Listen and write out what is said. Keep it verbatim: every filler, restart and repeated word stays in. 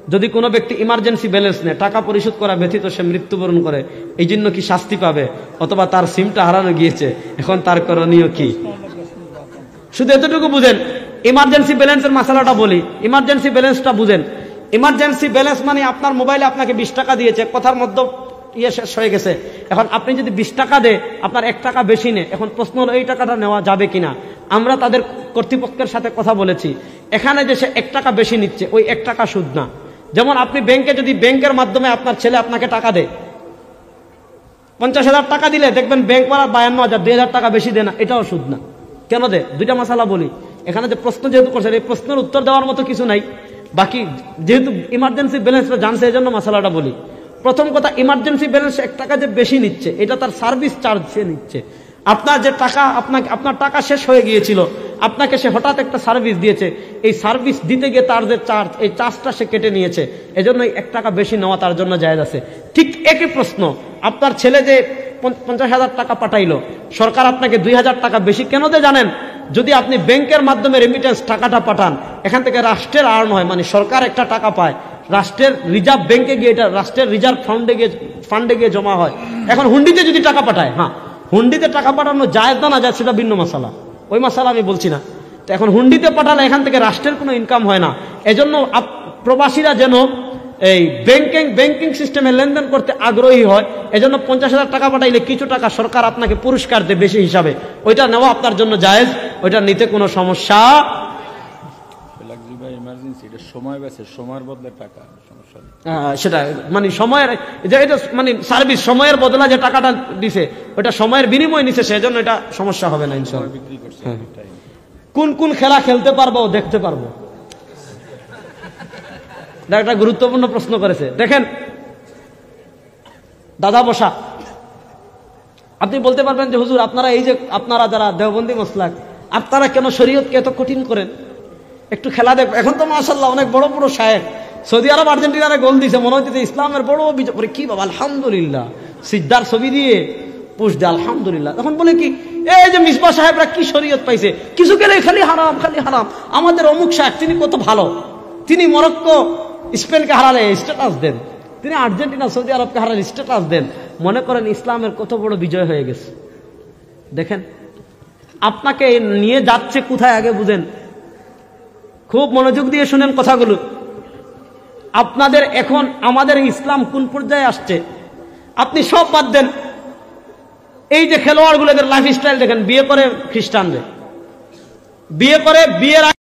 যদি কোনো ব্যক্তি ইমার্জেন্সি ব্যালেন্স নেয়, টাকা পরিশোধ করা ব্যতীত সে মৃত্যুবরণ করে, এই জন্য কি শাস্তি পাবে? অথবা তার সিমটা হারানো গিয়েছে, এখন তার করণীয় কি? শুধু এতটুকু বুঝেন, ইমার্জেন্সি ব্যালেন্সের মশলাটা বলি, ইমার্জেন্সি ব্যালেন্সটা বুঝেন। ইমার্জেন্সি ব্যালেন্স মানে আপনার মোবাইলে আপনাকে বিশ টাকা দিয়েছে, কথার মধ্যে ইয়ে শেষ হয়ে গেছে, এখন আপনি যদি বিশ টাকা দে, আপনার এক টাকা বেশি নেয়, এখন প্রশ্ন হলো এই টাকাটা নেওয়া যাবে কিনা। আমরা তাদের কর্তৃপক্ষের সাথে কথা বলেছি, এখানে যে সে এক টাকা বেশি নিচ্ছে, ওই এক টাকা সুদ না। যেমন আপনি ব্যাংকে যদি ব্যাংকের মাধ্যমে আপনার ছেলে আপনাকে টাকা দেয়, পঞ্চাশ হাজার টাকা দিলে দেখবেন ব্যাংক পাড়ার বায়ান্ন হাজার দুই হাজার টাকা বেশি দেয় না, এটাও সুদ না। কেন দেয়? দুইটা মশালা বলি। এখানে যে প্রশ্ন যেহেতু করছেন, এই প্রশ্নের উত্তর দেওয়ার মতো কিছু নাই, বাকি যেহেতু ইমার্জেন্সি ব্যালেন্সটা জানছে এই জন্য মশালাটা বলি। প্রথম কথা, ইমার্জেন্সি ব্যালেন্স এক টাকা যে বেশি নিচ্ছে, এটা তার সার্ভিস চার্জ সে নিচ্ছে। আপনার যে টাকা, আপনাকে আপনার টাকা শেষ হয়ে গিয়েছিল, আপনাকে সে হঠাৎ একটা সার্ভিস দিয়েছে, এই সার্ভিস দিতে গিয়ে তার যে চার্জ, এই চার্জটা সে কেটে নিয়েছে, এজন্য এক টাকা বেশি নেওয়া তার জন্য জায়েজ আছে। ঠিক একই প্রশ্ন, আপনার ছেলে যে পঞ্চাশ হাজার টাকা পাঠাইলো, সরকার আপনাকে দুই হাজার টাকা বেশি কেন দেয় জানেন? যদি আপনি ব্যাংকের মাধ্যমে রেমিটেন্স টাকাটা পাঠান, এখান থেকে রাষ্ট্রের আর্ন হয়, মানে সরকার একটা টাকা পায়, রাষ্ট্রের রিজার্ভ ব্যাংকে গিয়ে, এটা রাষ্ট্রের রিজার্ভ ফান্ডে গিয়ে ফান্ডে গিয়ে জমা হয়। এখন হুন্ডিতে যদি টাকা পাঠায়, হ্যাঁ হুন্ডিতে টাকা পাঠানো জায়েজ না না জায়েজ সেটা ভিন্ন মাসালা, ওই মাসালা আমি বলছি না। তো এখন হুন্ডিতে পাঠালে এখান থেকে রাষ্ট্রের কোনো ইনকাম হয় না, এজন্য প্রবাসীরা যেন এই ব্যাংকিং ব্যাংকিং সিস্টেমে লেনদেন করতে আগ্রহী হয়, এজন্য পঞ্চাশ হাজার টাকা পাঠাইলে কিছু টাকা সরকার আপনাকে পুরস্কার দেয় বেশি হিসাবে, ওইটা নেওয়া আপনার জন্য জায়েজ, ওইটা নিতে কোনো সমস্যা। সেটা মানে সময়ের যে এটা মানে সার্ভিস, সময়ের বদলা যে টাকাটা দিছে ওইটা সময়ের বিনিময় নিছে, সেজন্য এটা সমস্যা হবে না ইনশাআল্লাহ। কোন কোন খেলা খেলতে পারবো, দেখতে পারবো, একটা গুরুত্বপূর্ণ প্রশ্ন করেছে। দেখেন দাদা বসা, আপনি বলতে পারবেন যে হুজুর আপনারা এই যে আপনারা যারা দেওবন্দি মাসলাক, আপনারা কেন শরীয়তকে এত কঠিন করেন? একটু খেলা দেখ। এখন তো মাশাআল্লাহ অনেক বড় বড় শায়েখ, সৌদি আরব আর্জেন্টিনারে গোল দিছে, মনে হচ্ছে ইসলামের বড় বিজয় করে। কি বাবা আলহামদুলিল্লাহ, সিজদার ছবি দিয়ে পুষ দে আলহামদুলিল্লাহ। তখন বলে কি এই যে মিসবাহ সাহেবরা কি শরীয়ত পাইছে, কিছু গেলে খালি হারাম খালি হারাম। আমাদের অমুক শায়েখ তিনি কত ভালো, তিনি মরক্কো স্পেনকে হারালে স্ট্যাটাস দেন, তিনি আর্জেন্টিনা সৌদি আরবকে হারালে স্ট্যাটাস দেন। মনে করেন ইসলামের কত বড় বিজয় হয়ে গেছে। দেখেন আপনাকে নিয়ে যাচ্ছে কোথায় আগে বুঝেন, খুব মনোযোগ দিয়ে শুনেন কথাগুলো। আপনাদের এখন আমাদের ইসলাম কোন পর্যায়ে আসছে, আপনি সব বাদ দেন। এই যে খেলোয়াড়গুলো, এদের লাইফ স্টাইল দেখেন, বিয়ে করে খ্রিস্টানদের, বিয়ে করে বিয়ের